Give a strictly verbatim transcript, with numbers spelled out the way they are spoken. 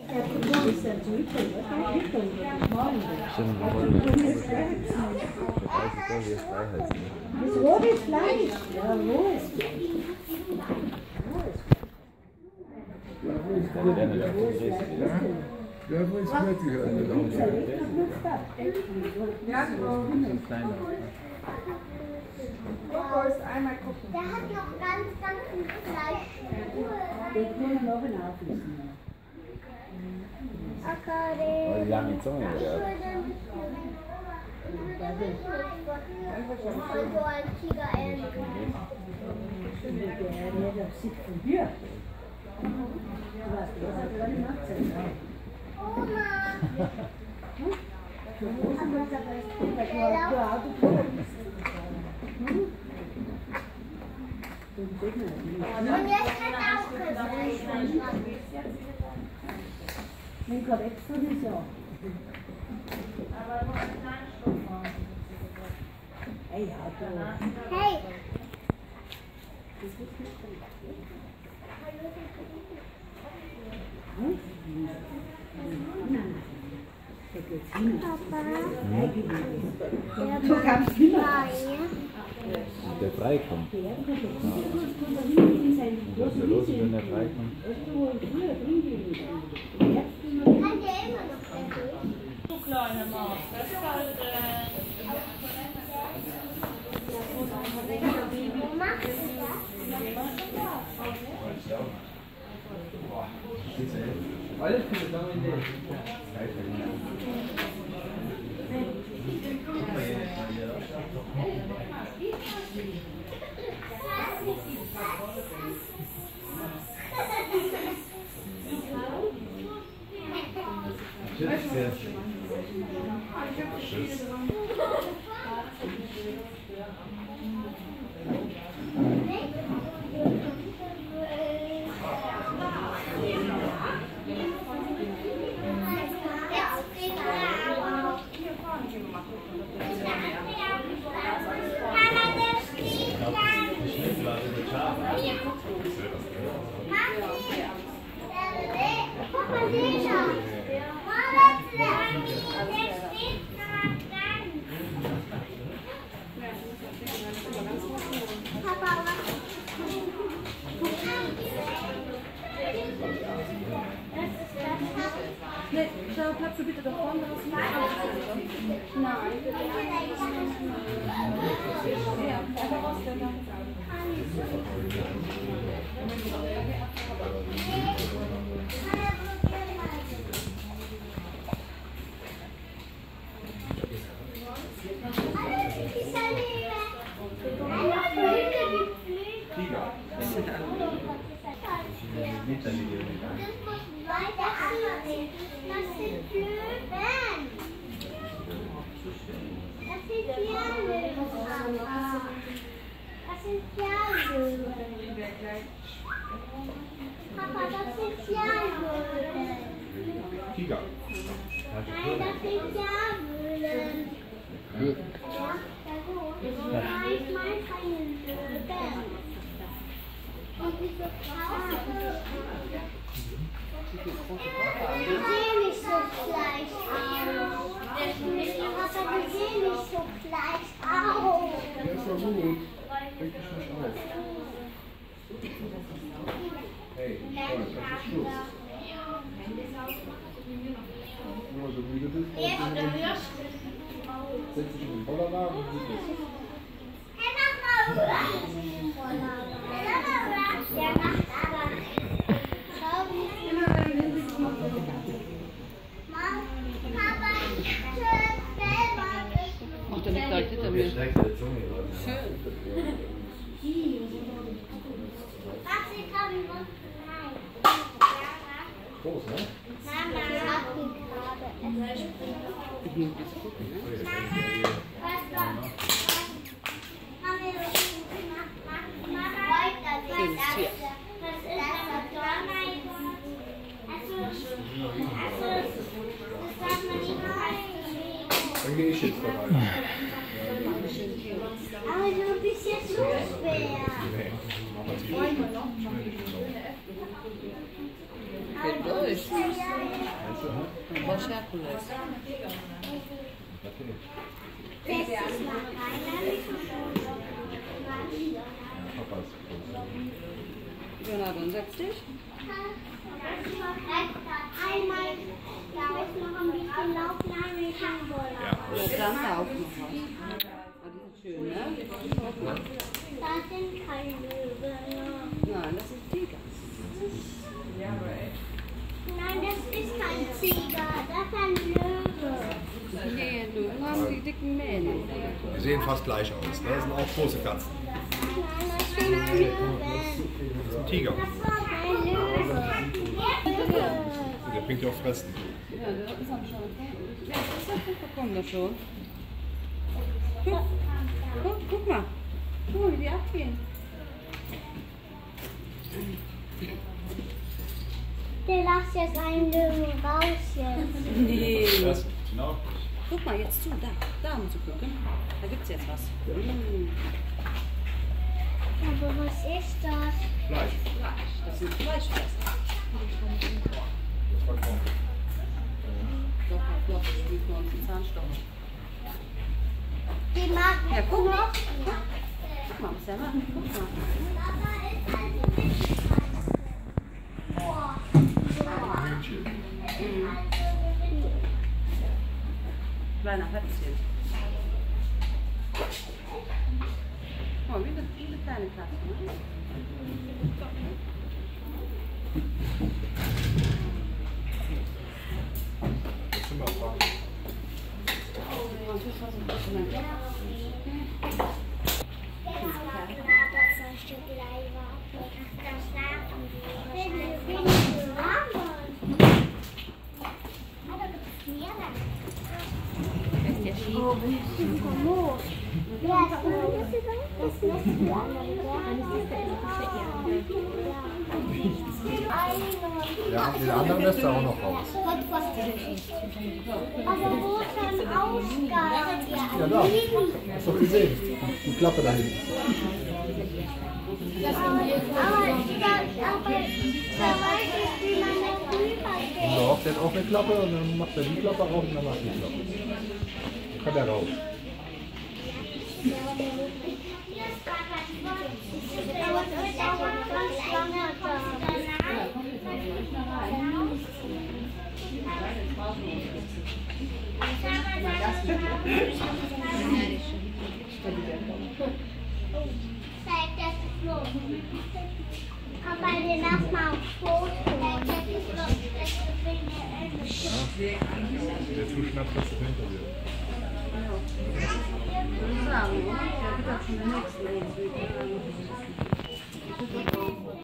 Das rohe Fleisch. Ja, rohes Fleisch. Ja, wo ist wirklich eine Ja, genau. Kokos, einmal gucken. Der hat noch ganz, ganz viel Fleisch. Den können wir noch auflösen. Okay. Die lange Zunge, ja. Und so ein Tigerente. Der sieht von dir. Was hat er gemacht? Oma! Und jetzt hat er auch gesagt. Wenn gerade extra ist, ja. Aber noch einen kleinen Schluck machen. Hey, ja, Hey! Papa, so ganz viel. Der freikommt. Was ist ja los, wenn der freikommt? kann der immer noch durch? Du kleine Maus, das ist halt, äh... Wo machst du das? Alles gut, dann in der. Tschüss. Nee, schau, bleibst du bitte da vorne raus. Nein. Ja, einfach raus, der da. Das sind Löwen. Das sind Tierlöwen. Das sind Tierlöwen. Papa, das sind Tierlöwen. Tiger. Nein, das sind Tierlöwen. Ja, nein, ich meine keine Löwen. Und diese Schafe. Die sehen nicht so gleich aus. Papa, die sehen nicht so gleich aus. Ja, ist doch gut. Reg dich nicht auf. Hey, Freund, das ist Schluss. Wenn du so müde bist, brauchst du nicht. Setz dich in den Bollerwagen und sieh das. Hey, mach mal Urlaub. Der macht aber. Schau, wie immer beim Hinsicht macht. Papa, schön selber. Macht er nicht gleich hinter mir. Schön. Was ich habe ich noch rein. Groß, ne? Mama, ich hab die gerade. Ich nehme das gucken, ne? Mama, was war? Mama, Mama, das Schönes Tier. das ist das Donnergott. Also, also, das darf man nicht noch Dann gehe ich jetzt vorbei. aber du bist jetzt so schwer. Geht durch. Ja, ja. Was Herkules. Okay. Das ist mal rein. Papa ist groß. Genau, dann setz dich. Einmal, ja, ich noch ein bisschen laufen, ein bisschen wollen. Ja, dann da auch noch was. Oh, die sind schön, ne? Das sind keine Löwen. Nein, das ist Tiger. Nein, das ist kein Tiger, das ist ein Löwe. Nee, Löwen haben die dicken Mähne. Die sehen fast gleich aus. Ne? Das sind auch große Katzen. Nein, das sind Löwen. Das ist ein Tiger. Ein Löwe. Der bringt ja auch Fressen. Ja, das ist am schon. Ja, das ist ja gut bekommen das schon. Guck, guck, guck mal. Guck mal, wie die abgehen. Der lacht jetzt einen Löwen raus jetzt. Nee. Was? Genau. Guck mal jetzt zu, da, da musst du gucken. Da gibt's jetzt was. Mm. Aber was ist das? Fleisch. Das sind Fleischfresser. Das war kaum. Doch, doch, das spielt für uns einen Zahnstocher. Die mag Ja, guck mal. noch. Guck mal, Sarah, guck mal. Hühnchen. Kleiner Plätzchen. Oh, wie eine, wie eine kleine Katze, ne? Das sind wir dran. Und das war so ein bisschen ein Das soll ein Stück gleich warten. Das schlafen wir. Wenn wir wenig warm wollen. Aber das ist mehr dann. Das ist der Ski. Ja, das ist das Nest für andere Ja, die anderen lässt er auch noch raus. Aber wo ist ein Ausgang? Ja, da. Hast du doch gesehen. Die Klappe da hinten. Aber, aber da weiß ich, wie man das rübergeht. Doch, der hat auch eine Klappe und dann macht er die Klappe auf und dann macht die Klappe. Dann kann der raus. Aber das dauert ganz lange da. Zeig das Flug. Aber den lass mal auf Foto. Der zuschnappt, das ist hinter dir. Sagen, oder? Der wird auch schon der nächste.